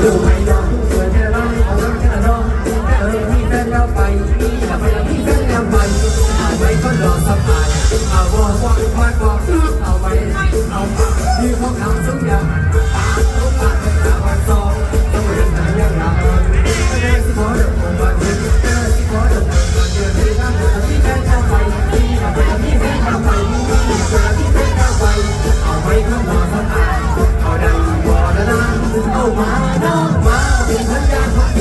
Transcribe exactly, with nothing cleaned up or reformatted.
ดูไม่ยอมสวยแค่ร้อยเอาไว้แค่น้องแค่เออพี่แฟนแล้วไปอย่าไปแล้วพี่แฟนแล้วไปเอาไว้ก็รอสบายเอาวอวอวอวอเอาไว้เอาปากที่ของเขาสักอย่างปากเขาปากเป็นตาวันซองต้องเรียนแต่ยังรักไม่ได้สิขอเดินผมวันเดียวไม่ได้สิขอเดินผมวันเดียวที่ทำให้พี่แฟนแล้วไปอย่าไปแล้วพี่แฟนแล้วไปอย่าไปแล้วพี่แฟนแล้วไปเอาไว้ก็รอสบายเอาได้วอแล้วนะเอามาน้องมาเป็นพันยา